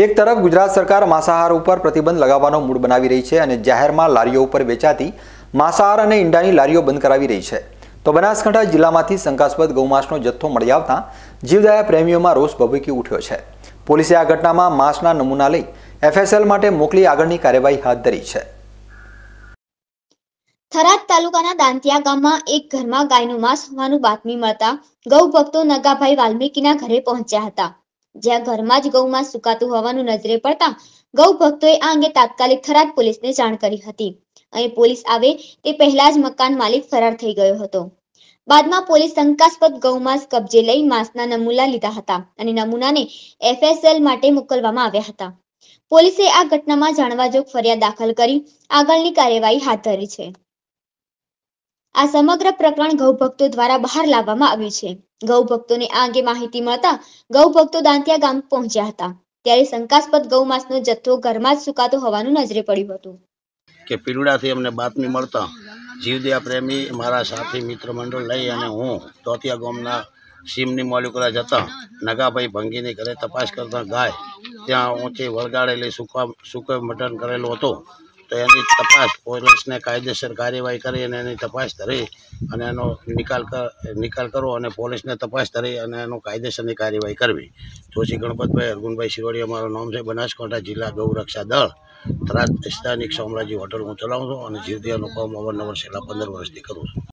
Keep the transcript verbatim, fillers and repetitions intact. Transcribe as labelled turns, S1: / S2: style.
S1: एक तरफ गुजरात सरकार માંસાહાર ઉપર પ્રતિબંધ લગાવવાનો મૂડ બનાવી રહી છે અને જાહેરમાં લારીઓ ઉપર વેચાતી માંસાહાર અને ઈંડાની લારીઓ બંધ કરાવી રહી છે, તો બનાસકાંઠા જિલ્લામાંથી શંકાસ્પદ ગૌમાંસનો જથ્થો મળી આવતા જીવદયા પ્રેમીઓમાં રોષ ભભૂકી ઉઠ્યો છે। પોલીસે આ ઘટનામાં માંસના નમૂના લઈ એફએસએલ માટે મોકલી આગળની કાર્યવાહી હાથ ધરી છે।
S2: થરાદ તાલુકાના દાંતિયા ગામમાં એક ઘરમાં ગાયનું માંસ હોવાનું બાતમી મળતા ગૌ ભક્તો નગાભાઈ વાલ્મીકીના ઘરે પહોંચ્યા હતા, જ્યાં ઘરમાં જ ગૌ માંસ સુકાતું હોવાનું નજરે પડતા ગૌ ભક્તોએ આ અંગે તાત્કાલિક થરાદ પોલીસને જાણ કરી હતી અને પોલીસ આવે તે પહેલા જ મકાન માલિક ફરાર થઈ ગયો હતો। બાદમાં પોલીસ શંકાસ્પદ ગૌ માંસ કબજે લઈ માંસના નમૂના લીધા હતા અને નમૂનાને એફએસએલ માટે મોકલવામાં આવ્યા હતા। પોલીસે આ ઘટનામાં જાણવાજોગ ફરિયાદ દાખલ કરી આગળની કાર્યવાહી હાથ ધરી છે। આ સમગ્ર પ્રકરણ ગૌભક્તો દ્વારા બહાર લાવવામાં આવ્યું છે। ગૌભક્તોને આ અંગે માહિતી મળતા ગૌભક્તો દાંતિયા ગામ પહોંચ્યા હતા, ત્યારે શંકાસ્પદ ગૌમાંસનો જથ્થો ઘરમાં જ સુકાતો હોવાનું નજરે પડ્યું હતું
S3: કે પીલુડાથી અમને બાતમી મળતા જીવદયા પ્રેમી મારા સાથી મિત્ર મંડળ લઈ અને હું તોતિયા ગામના સીમની મોલિકુલા જતા નગાભાઈ ભંગીની ઘરે તપાસ કરતા ગાય ત્યાં ઊંચી વળગાડેલી સુકા સુકે મટન કરેલું હતું, તો એની તપાસ પોલીસને કાયદેસર કાર્યવાહી કરી અને એની તપાસ ધરી અને એનો નિકાલ નિકાલ કરો અને પોલીસને તપાસ ધરી અને એનો કાયદેસરની કાર્યવાહી કરવી। જોશી ગણપતભાઈ અરગુનભાઈ શિરોડિયા મારું નામ છે। બનાસકાંઠા જિલ્લા ગૌરક્ષા દળ થરાદ સ્થાનિક સામ્રાજ્ય હોટલ હું ચલાવું છું અને જીવદયાનું કામ અવારનવાર છેલ્લા પંદર વર્ષથી કરું છું।